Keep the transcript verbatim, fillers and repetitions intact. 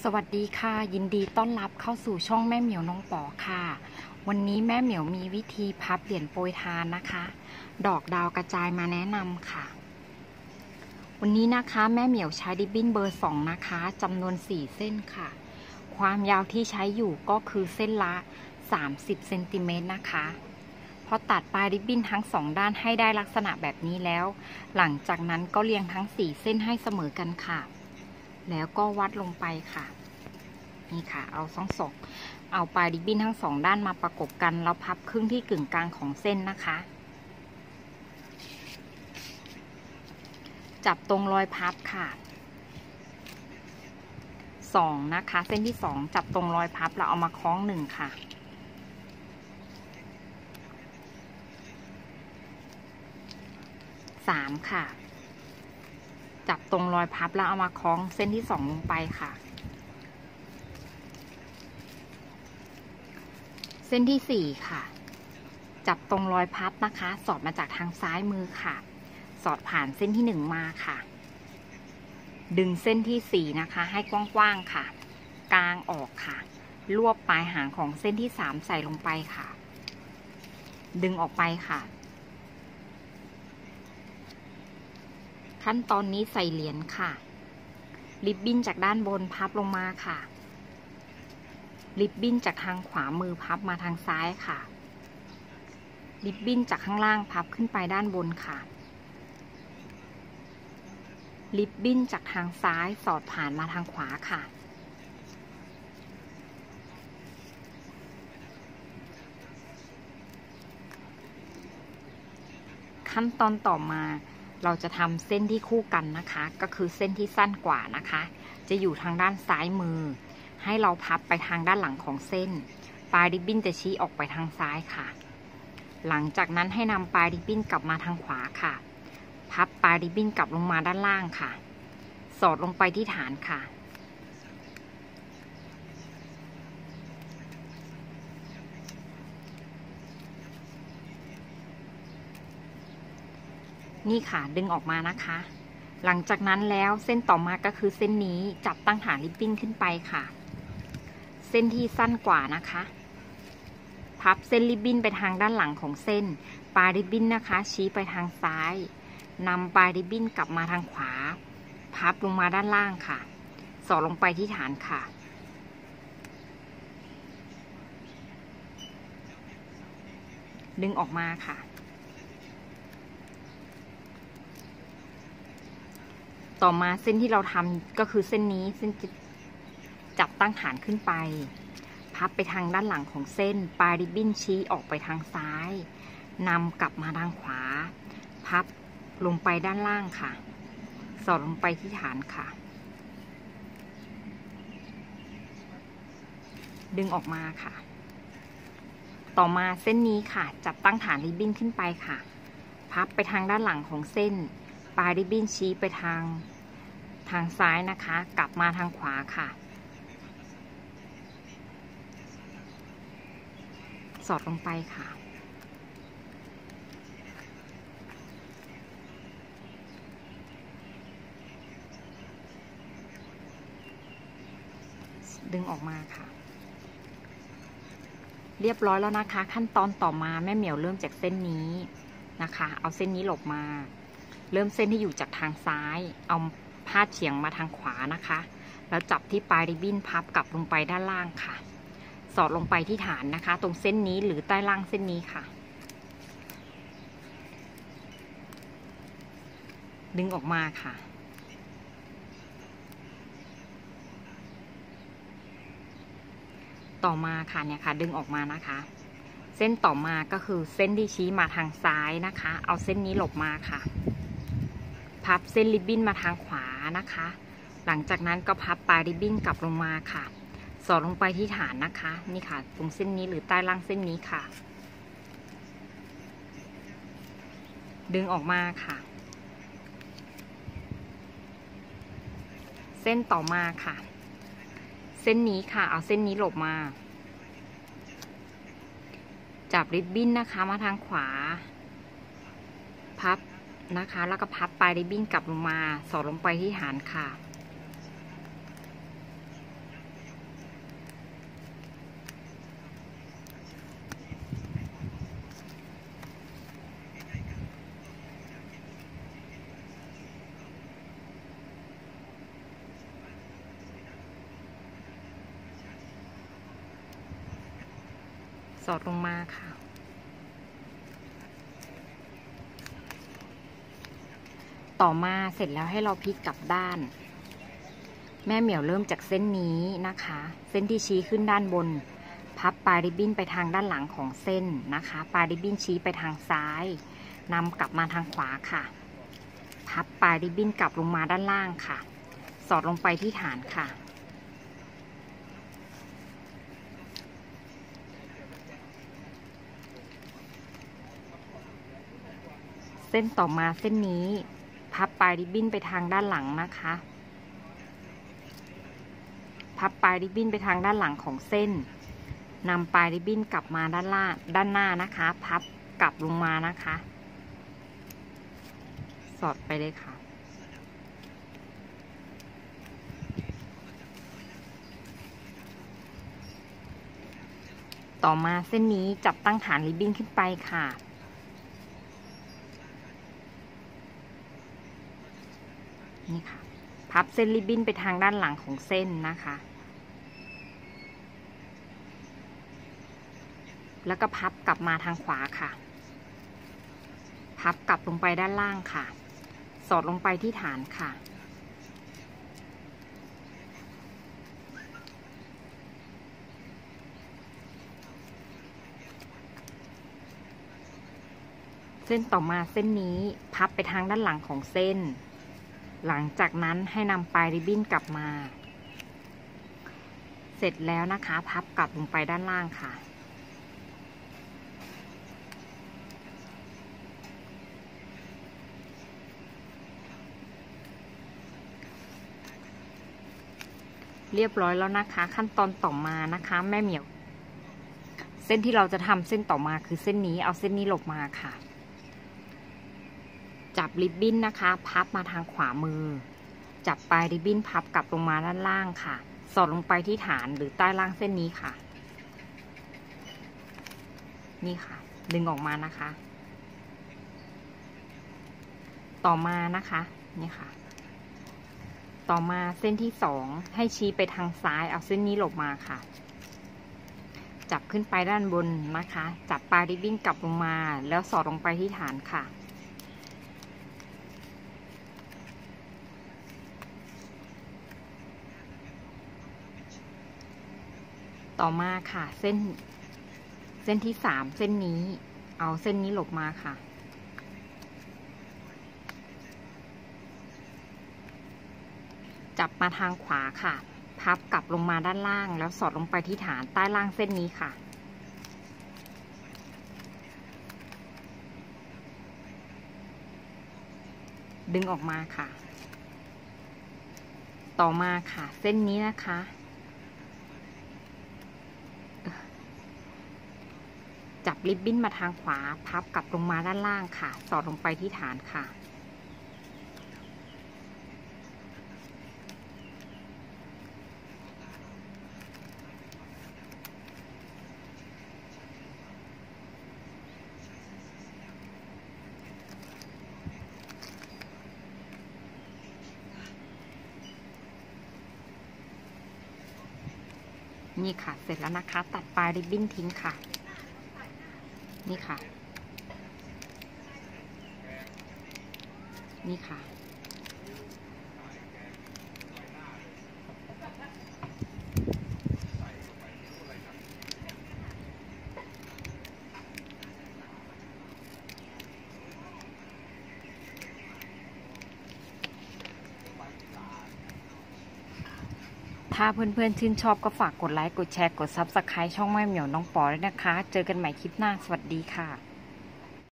สวัสดีค่ะยินดีต้อนรับเข้าสู่ช่องแม่เหมียวน้องป๋อค่ะวันนี้แม่เหมียวมีวิธีพับเหรียญโปรยทานนะคะดอกดาวกระจายมาแนะนำค่ะวันนี้นะคะแม่เหมียวใช้ริบบิ้นเบอร์สองนะคะจำนวนสี่เส้นค่ะความยาวที่ใช้อยู่ก็คือเส้นละสามสิบเซนติเมตรนะคะพอตัดปลายริบบิ้นทั้งสองด้านให้ได้ลักษณะแบบนี้แล้วหลังจากนั้นก็เรียงทั้งสี่เส้นให้เสมอกันค่ะแล้วก็วัดลงไปค่ะนี่ค่ะเอาสองศอกเอาปลายริบบิ้นทั้งสองด้านมาประกบกันแล้วพับครึ่งที่กึ่งกลางของเส้นนะคะจับตรงรอยพับค่ะสองนะคะเส้นที่สองจับตรงรอยพับแล้วเอามาคล้องหนึ่งค่ะสามค่ะจับตรงรอยพับแล้วเอามาคล้องเส้นที่สองลงไปค่ะเส้นที่สี่ค่ะจับตรงรอยพับนะคะสอดมาจากทางซ้ายมือค่ะสอดผ่านเส้นที่หนึ่งมาค่ะดึงเส้นที่สี่นะคะให้กว้างๆค่ะกางออกค่ะรวบปลายหางของเส้นที่สามใส่ลงไปค่ะดึงออกไปค่ะขั้นตอนนี้ใส่เหรียญค่ะริบบิ้นจากด้านบนพับลงมาค่ะริบบิ้นจากทางขวามือพับมาทางซ้ายค่ะริบบิ้นจากข้างล่างพับขึ้นไปด้านบนค่ะริบบิ้นจากทางซ้ายสอดผ่านมาทางขวาค่ะขั้นตอนต่อมาเราจะทำเส้นที่คู่กันนะคะก็คือเส้นที่สั้นกว่านะคะจะอยู่ทางด้านซ้ายมือให้เราพับไปทางด้านหลังของเส้นปลายริบบิ้นจะชี้ออกไปทางซ้ายค่ะหลังจากนั้นให้นำปลายริบบิ้นกลับมาทางขวาค่ะพับปลายริบบิ้นกลับลงมาด้านล่างค่ะสอดลงไปที่ฐานค่ะนี่ค่ะดึงออกมานะคะหลังจากนั้นแล้วเส้นต่อมาก็คือเส้นนี้จับตั้งฐานริบบิ้นขึ้นไปค่ะเส้นที่สั้นกว่านะคะพับเส้นริบบิ้นไปทางด้านหลังของเส้นปลายริบบิ้นนะคะชี้ไปทางซ้ายนำปลายริบบิ้นกลับมาทางขวาพับลงมาด้านล่างค่ะสอดลงไปที่ฐานค่ะดึงออกมาค่ะต่อมาเส้นที่เราทำก็คือเส้นนี้เส้นจับตั้งฐานขึ้นไปพับไปทางด้านหลังของเส้นปลายริบบิ้นชี้ออกไปทางซ้ายนำกลับมาทางขวาพับลงไปด้านล่างค่ะสอดลงไปที่ฐานค่ะดึงออกมาค่ะต่อมาเส้นนี้ค่ะจับตั้งฐานริบบิ้นขึ้นไปค่ะพับไปทางด้านหลังของเส้นปลายริบบิ้นชี้ไปทางทางซ้ายนะคะกลับมาทางขวาค่ะสอดลงไปค่ะดึงออกมาค่ะเรียบร้อยแล้วนะคะขั้นตอนต่อมาแม่เหมียวเริ่มจากเส้นนี้นะคะเอาเส้นนี้หลบมาเริ่มเส้นที่อยู่จากทางซ้ายเอาพาดเฉียงมาทางขวานะคะแล้วจับที่ปลายริบบิ้นพับกลับลงไปด้านล่างค่ะสอดลงไปที่ฐานนะคะตรงเส้นนี้หรือใต้ล่างเส้นนี้ค่ะดึงออกมาค่ะต่อมาค่ะเนี่ยค่ะดึงออกมานะคะเส้นต่อมาก็คือเส้นที่ชี้มาทางซ้ายนะคะเอาเส้นนี้หลบมาค่ะพับเส้นริบบิ้นมาทางขวานะคะหลังจากนั้นก็พับปลายริบบิ้นกลับลงมาค่ะสอดลงไปที่ฐานนะคะนี่ค่ะตรงเส้นนี้หรือใต้ล่างเส้นนี้ค่ะดึงออกมาค่ะเส้นต่อมาค่ะเส้นนี้ค่ะเอาเส้นนี้หลบมาจับริบบิ้นนะคะมาทางขวาพับนะคะแล้วก็พับปลายริบบิ้นกลับลงมาสอดลงไปที่ฐานค่ะสอดลงมาค่ะต่อมาเสร็จแล้วให้เราพลิกกลับด้านแม่เหมียวเริ่มจากเส้นนี้นะคะเส้นที่ชี้ขึ้นด้านบนพับปลายริบบิ้นไปทางด้านหลังของเส้นนะคะปลายริบบิ้นชี้ไปทางซ้ายนำกลับมาทางขวาค่ะพับปลายริบบิ้นกลับลงมาด้านล่างค่ะสอดลงไปที่ฐานค่ะเส้นต่อมาเส้นนี้พับปลายริบบิ้นไปทางด้านหลังนะคะพับปลายริบบิ้นไปทางด้านหลังของเส้นนำปลายริบบิ้นกลับมาด้านล่างด้านหน้านะคะพับกลับลงมานะคะสอดไปเลยค่ะต่อมาเส้นนี้จับตั้งฐานริบบิ้นขึ้นไปค่ะนี่ค่ะพับเส้นริบบิ้นไปทางด้านหลังของเส้นนะคะแล้วก็พับกลับมาทางขวาค่ะพับกลับลงไปด้านล่างค่ะสอดลงไปที่ฐานค่ะเส้นต่อมาเส้นนี้พับไปทางด้านหลังของเส้นหลังจากนั้นให้นำปลายริบบิ้นกลับมาเสร็จแล้วนะคะพับกลับลงไปด้านล่างค่ะเรียบร้อยแล้วนะคะขั้นตอนต่อมานะคะแม่เหมียวเส้นที่เราจะทำเส้นต่อมาคือเส้นนี้เอาเส้นนี้หลบมาค่ะจับริบบิ้นนะคะพับมาทางขวามือจับปลายริบบิ้นพับกลับลงมาด้านล่างค่ะสอดลงไปที่ฐานหรือใต้ล่างเส้นนี้ค่ะนี่ค่ะดึงออกมานะคะต่อมานะคะนี่ค่ะต่อมาเส้นที่สองให้ชี้ไปทางซ้ายเอาเส้นนี้หลบมาค่ะจับขึ้นไปด้านบนนะคะจับปลายริบบิ้นกลับลงมาแล้วสอดลงไปที่ฐานค่ะต่อมาค่ะเส้นเส้นที่สามเส้นนี้เอาเส้นนี้หลบมาค่ะจับมาทางขวาค่ะพับกลับลงมาด้านล่างแล้วสอดลงไปที่ฐานใต้ล่างเส้นนี้ค่ะดึงออกมาค่ะต่อมาค่ะเส้นนี้นะคะจับริบบิ้นมาทางขวาพับกลับลงมาด้านล่างค่ะสอดลงไปที่ฐานค่ะนี่ค่ะเสร็จแล้วนะคะตัดปลายริบบิ้นทิ้งค่ะนี่ค่ะนี่ค่ะถ้าเพื่อนๆชื่นชอบก็ฝากกดไลค์กดแชร์กดซับสไครต์ช่องแม่เหมียวน้องปอด้วยนะคะเจอกันใหม่คลิปหน้าสวัสดีค่ะ